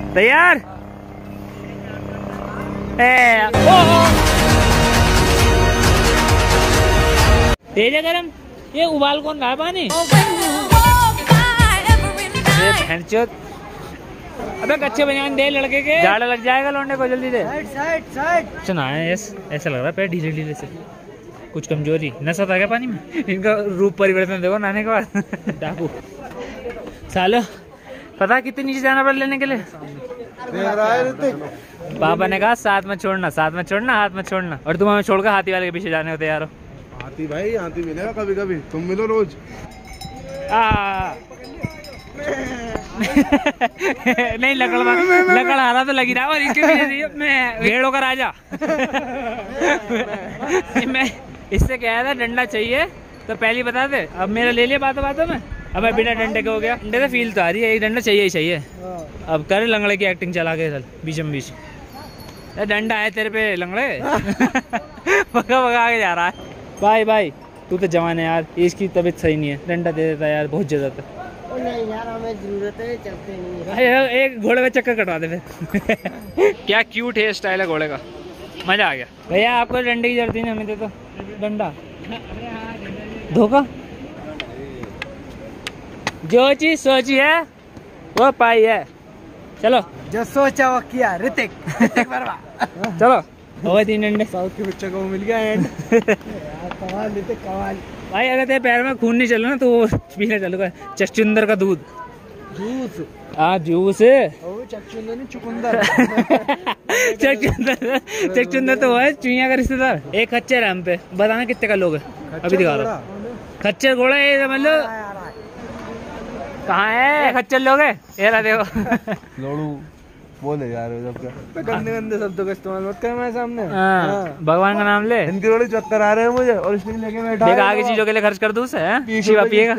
तैयार? तेज है गरम। ये उबाल कौन रहा है पानी? अबे कच्चे बनियान दे लड़के के, झाड़ा लग जाएगा लौंडे को, जल्दी दे। सुना है ऐसा लग रहा है पैर ढीले ढीले से, कुछ कमजोरी नशा था क्या पानी में? इनका रूप परिवर्तन देखो नहाने के बाद। डाकू सालो, पता कितनी नीचे जाना पड़ा लेने के लिए? पापा ने कहा साथ में छोड़ना, साथ में छोड़ना, हाथ में छोड़ना, और तुम हमें छोड़कर हाथी वाले के पीछे जाने को तैयार हो। हाथी भाई, हाथी मिलेगा कभी कभी, तुम मिलो रोज। नहीं लकड़ हारा तो लगी रहा, और इसके पीछे मैं भेड़ों का राजा। मैं इससे कह था डंडा चाहिए तो पहले बता दे, अब मेरा ले लिया बातों बातों में। अब मैं बिना डंडे के हो गया, डंडे से फील तो आ रही है, एक डंडा चाहिए ही चाहिए। अब कर लंगड़े की एक्टिंग चला के चल बीच में बीच, डंडा है तेरे पे लंगड़े। भगा भगा के जा रहा है। भाई भाई तू तो जवान है यार, इसकी तबीयत सही नहीं है, डंडा दे देता यार, बहुत जरूरत है। नहीं यार हमें जरूरत है, चलते नहीं है। एक घोड़े में चक्कर कटवा दे फिर। क्या क्यूट हेयर स्टाइल है घोड़े का, मजा आ गया। भैया आपको डंडे की जरूरत नहीं, हमें दे तो डंडा। धोखा, जो चीज सोची है वो पाई है। चलो जो सोचा वो किया। ऋतिक वर्मा। चलो हो गए 3 डंडे। साउथ के बच्चे को मिल गया एंड। कमाल ऋतिक कमाल। भाई अगर तेरे पैर में खून नहीं चल रहा ना तो पीने चलूंगा चुकंदर का दूध। जूस? हाँ जूस। चुकंदर नहीं चुकंदर। चुकंदर तो है चुईया का रिश्तेदार। एक खच्चर है हम पे, बताना कितने का लोग है? अभी दिखा रहा हूँ। खच्चर घोड़ा है मतलब कहाँ है? खच्चर लोग है ये रहा देखो। लोड़ू बोले यार गंदे गंदे शब्दों का इस्तेमाल मत कर मेरे सामने। भगवान का नाम ले। इनके थोड़े चक्कर आ रहे हैं मुझे, और इसलिए लेके बैठा। देखा आगे चीजों के लिए खर्च कर दूं से शिवा पिएगा।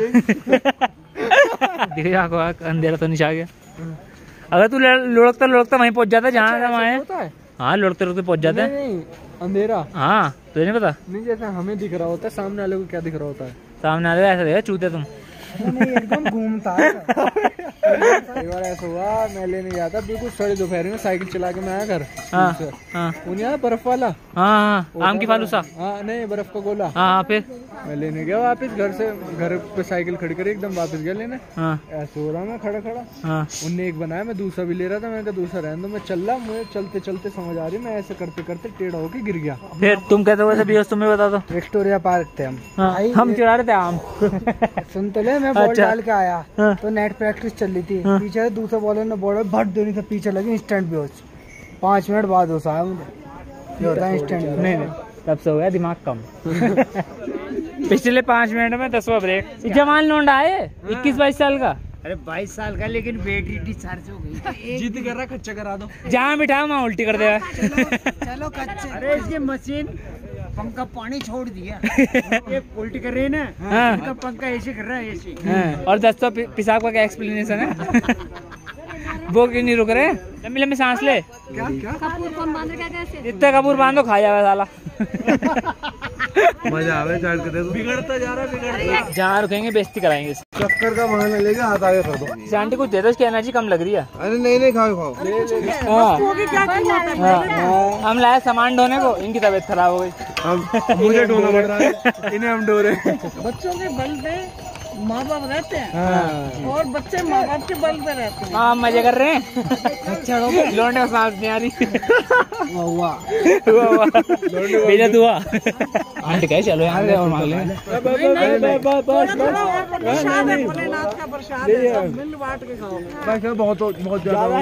अंधेरा तो नीचे आ गया। अगर तू लुढ़कता वहीं पहुंच जाता जहाँ है। हाँ लुढ़कते लुढ़कते पहुंच जाते हैं। अंधेरा? हाँ तुझे नहीं पता? नहीं, जैसे हमें दिख रहा होता है, सामने वाले को क्या दिख रहा होता है? सामने वाले ऐसा देखा चूते तुम। नहीं एकदम घूमता है। एक बार ऐसा हुआ, मैं लेने गया था बिल्कुल साढ़े दोपहर में, साइकिल चला के मैं आया घर। हाँ बर्फ वाला। हाँ आम की फालूसा। हाँ नहीं बर्फ का गोला। हाँ फिर मैं लेने गया वापस घर से, घर पे साइकिल खड़ी करी एकदम वापस गया लेने। ऐसा हो रहा मैं खड़ा उनने एक बनाया, मैं दूसरा भी ले रहा था, मैंने कहा दूसरा रहने दो। मैं चल रहा, मुझे चलते चलते समझ आ रही, मैं ऐसे करते करते टेढ़ा होके गिर गया। फिर तुम कहते हो भी तुम्हें बता दो। विक्टोरिया पार्क थे हम चढ़ा रहे थे आम। सुन तो ले, मैं बॉल डाल के आया तो नेट प्रैक्टिस चल रही थी। पीछे दूसरे बॉलर ने बॉल भट देनी था, पीछे लगी इंस्टेंट बेहोश। 5 मिनट बाद होश आया मुझे। इंस्टेंट नहीं तब से हो गया दिमाग कम। पिछले 5 मिनट में 10वां ब्रेक। जवान लौंडा है 21-22 साल का। अरे 22 साल का, लेकिन बेटी डिस्चार्ज हो गई। जिद कर रहा खच्चा करा दो। जहाँ बिठाओ वहाँ उल्टी कर देगा। चलो कच्चे। अरे इसकी मशीन पंखा पानी छोड़ दिया। ये उल्टी कर रही है ना। हाँ। पंखा ऐसे कर रहा है ऐसे। हाँ। और 10 पेशाब का क्या एक्सप्लेनेशन है? वो क्यों नहीं रुक रहे? लंबी लंबी सांस ले। क्या कपूर कौन बांध रहा है? इतना कपूर बांधो खा जावे साला। मजा आ रहा है, चाट के देखो। बिगड़ता जा रहा है, बिगड़ता। जहाँ रुकेंगे बेइज्जती कराएंगे। चक्कर का बहाना लेगा, हाथ आगे कर दो। आंटी कुछ दे दो, उसकी एनर्जी कम लग रही है। अरे नहीं खाओ। हम लाए सामान ढोने को, इनकी तबीयत खराब हो गई। मुझे ढोना पड़ रहा है, इन्हें हम ढो रहे। बच्चों के बल पे माँ बाप रहते हैं। और बच्चे माँ बाप के बल पे रहते हैं। हाँ मजे कर रहे हैं। लौंडे को सांस नहीं आ रही। बेइज्जत हुआ। आंटी कहे चलो यहाँ से और मांग लें। बहुत ज्यादा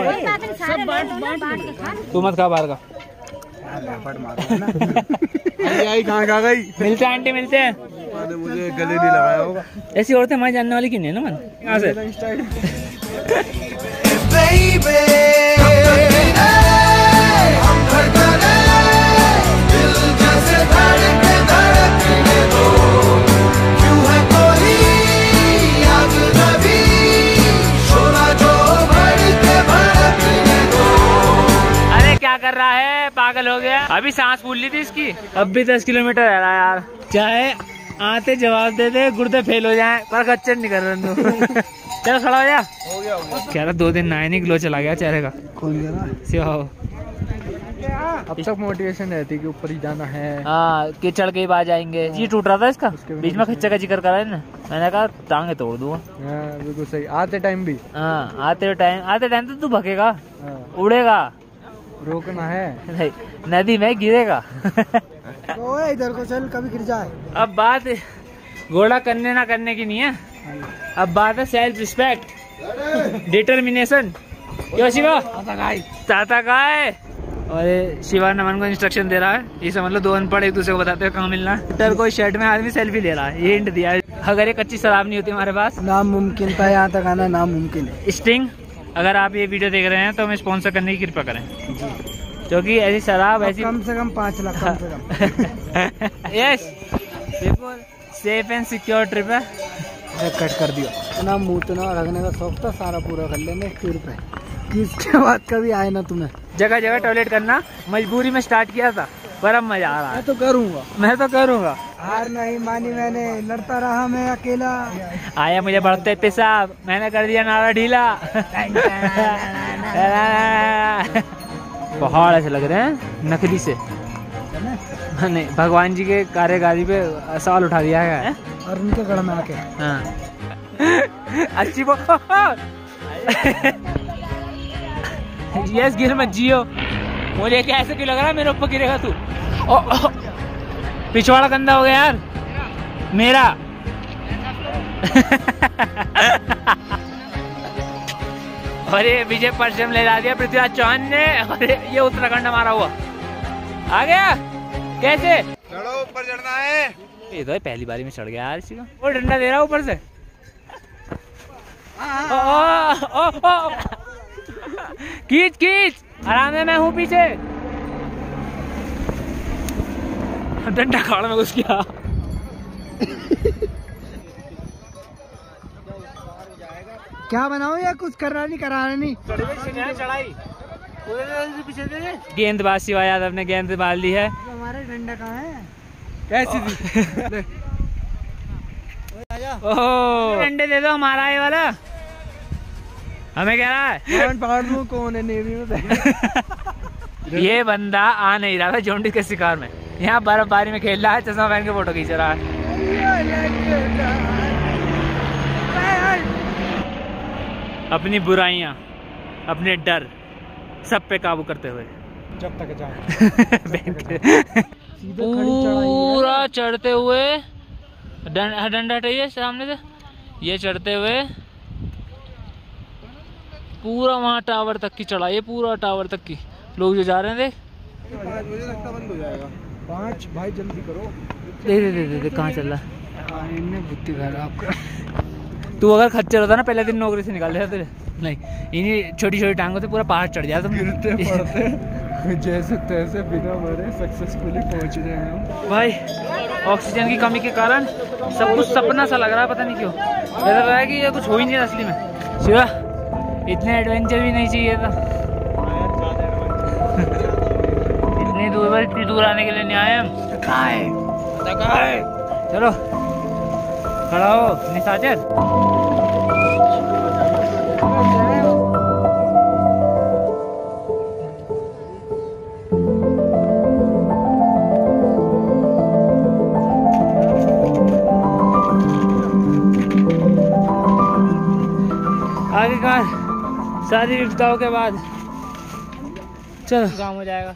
तू मत खा बाहर का। कहाँ खा गई? मिलते हैं आंटी, मिलते हैं। मुझे गले नहीं लगाया होगा। ऐसी औरतें हमारी जानने वाली क्यों नहीं है ना मन? यहाँ से क्या कर रहा है? पागल हो गया। अभी सांस फूल ली थी इसकी, अब भी 10 किलोमीटर रह रहा है यार। चाहे आते जवाब दे दे, गुर्दे फेल हो जाए पर खच्चर नहीं कर रहे। चल खड़ा हो जा। हो गया कह रहा 2 दिन नहाए नहीं, ग्लो चला गया चेहरे का। खोल गया ना। सिया अब तक मोटिवेशन रहती है कि ऊपर ही जाना है। हाँ कि चढ़ के ही बाहर जाएंगे। ये टूट रहा था इसका, बीच में खच्चे का जिक्र करा है ना, मैंने कहा टांगे तोड़ दूंगा। बिल्कुल सही। आते टाइम भी। हाँ आते टाइम तो तू भगेगा, उड़ेगा, रोकना है नहीं नदी में गिरेगा। तो इधर को चल, कभी गिर जाए। अब बात घोड़ा करने ना करने की नहीं है, अब बात है सेल्फ रिस्पेक्ट, डिटर्मिनेशन। क्यों शिवा चाहता का है। और ये शिवा नमन को इंस्ट्रक्शन दे रहा है, ये समझ लो 2 अनपढ़ एक दूसरे को बताते हैं कहाँ मिलना है। डर कोई शर्ट में आदमी सेल्फी ले रहा है, ये हिंट दिया है। अगर ये कच्ची शराब नहीं होती हमारे पास, नामुमकिन था, यहाँ तक आना नामुमकिन है। स्टिंग, अगर आप ये वीडियो देख रहे हैं तो हमें स्पॉन्सर करने की कृपा करें, क्योंकि ऐसी शराब ऐसी कम से कम 5 लाख कम से कम। यस बिल्कुल सेफ एंड सिक्योर ट्रिप है। कट कर दिया। इतना मूतना रखने का शौक था, सारा पूरा कर लेंगे ट्रिप पे, इसके बाद कभी आए ना तुम्हें। जगह जगह टॉयलेट करना मजबूरी में स्टार्ट किया था, पर अब मजा आ रहा है। मैं तो करूँगा। हार नहीं मानी मैंने, लड़ता रहा मैं अकेला। आया मुझे बढ़ते पेशाब, मैंने कर दिया नारा ढीला। पहाड़ ऐसे लग रहे हैं नकली से। नहीं, भगवान जी के कार्यकारी पे सवाल उठा दिया है और उनके गढ़ में आके। हाँ अच्छी यस गिर मत जियो। मुझे क्या ऐसे क्यों लग रहा है मेरे ऊपर गिरेगा तू। पिछवाड़ा गंदा हो गया यार मेरा। और ये विजय परचम ले जा दिया पृथ्वीराज चौहान ने, और ये उत्तराखंड हमारा हुआ। आ गया कैसे? चढ़ो, ऊपर चढ़ना है। ये तो पहली बारी में चढ़ गया यार इसी को। वो डंडा दे रहा ऊपर से। खींच खींच, आराम है, मैं हूँ पीछे। डंडा खाड़ में घुस गया। क्या बनाओ या कुछ करना नहीं कराना नहीं। चढ़ाई गेंदबाज शिवा यादव ने गेंद बाल ली है। हमारा डंडा कहाँ है? कैसी थी? ओह डंडे दे दो हमारा ये वाला। हमें कह रहा है पकड़ लूं, कौन है नेवी में? ये बंदा आ नहीं रहा था जोंडिस के शिकार में, यहाँ बर्फबारी में खेल रहा है, चश्मा पहन के फोटो खींच रहा है। अपनी बुराइयां, अपने डर सब पे काबू करते हुए जब तक जाए पूरा चढ़ते हुए डंडा हटाइए सामने से, ये चढ़ते हुए पूरा वहाँ टावर तक की चढ़ाई, पूरा टावर तक की। लोग जो जा रहे हैं देख, मुझे लगता बंद हो जाएगा। 5 भाई जल्दी करो। दे कहाँ चल रहा है? इनने बुद्धि खराब कर। तू अगर खच्चर होता ना पहले दिन नौकरी से निकाल देता तेरे। नहीं, इन्हीं छोटी छोटी टांगों से पूरा पहाड़ चढ़ जाता तुम। गिरते पड़ते जैसे तैसे बिना मरे सक्सेसफुली पहुंच रहे हैं भाई। ऑक्सीजन की कमी के कारण सब कुछ सपना सा लग रहा है, पता नहीं क्यों ऐसा लग रहा है कि ये कुछ हो ही नहीं असली में। शिवा इतने एडवेंचर भी नहीं चाहिए था। इतनी दूर आने के लिए नहीं आए हम। चलो खड़ा हो निशाचर। आगे का सारी विपदाओं के बाद चलो काम हो जाएगा।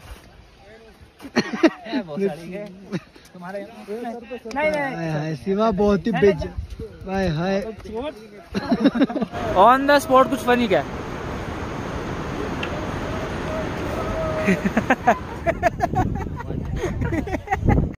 बहुत सारी है तुम्हारे। नहीं शिवा बहुत ही बेज। Hi hi on the spot कुछ फनी क्या?